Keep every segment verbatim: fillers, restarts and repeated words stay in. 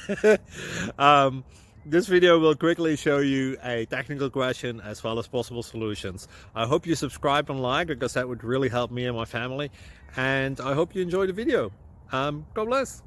um, this video will quickly show you a technical question as well as possible solutions. I hope you subscribe and like, because that would really help me and my family. And I hope you enjoy the video. Um, God bless.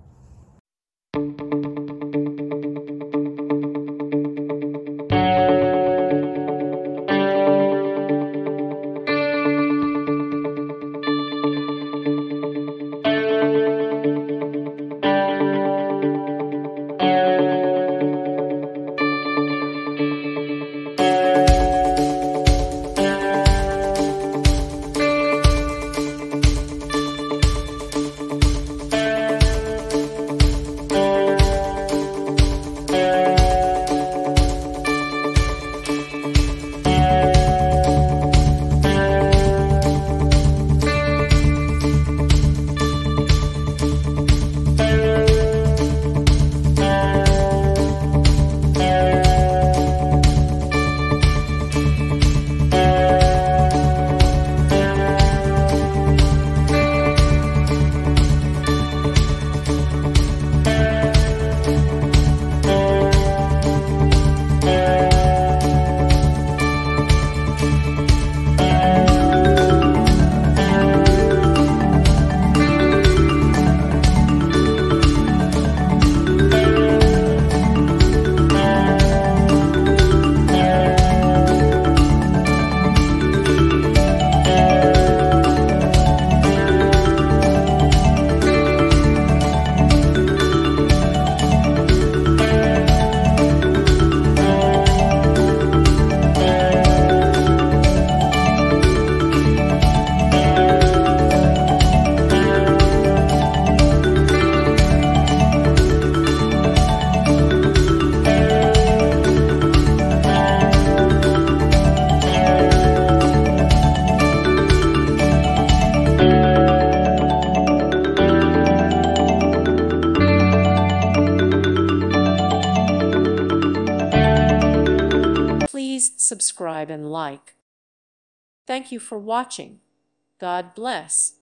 Please subscribe and like. Thank you for watching. God bless.